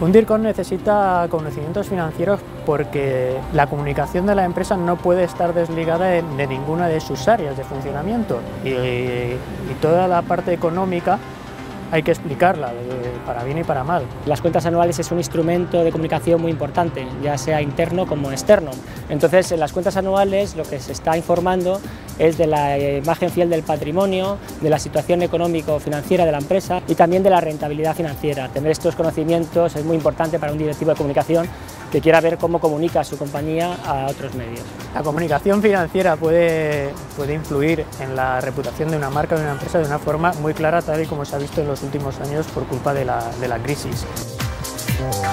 Un DIRCOM necesita conocimientos financieros porque la comunicación de la empresa no puede estar desligada de ninguna de sus áreas de funcionamiento y toda la parte económica hay que explicarla, para bien y para mal. Las cuentas anuales es un instrumento de comunicación muy importante, ya sea interno como externo. Entonces, en las cuentas anuales lo que se está informando es de la imagen fiel del patrimonio, de la situación económico-financiera de la empresa y también de la rentabilidad financiera. Tener estos conocimientos es muy importante para un directivo de comunicación que quiera ver cómo comunica su compañía a otros medios. La comunicación financiera puede influir en la reputación de una marca o de una empresa de una forma muy clara, tal y como se ha visto en los últimos años por culpa de la crisis.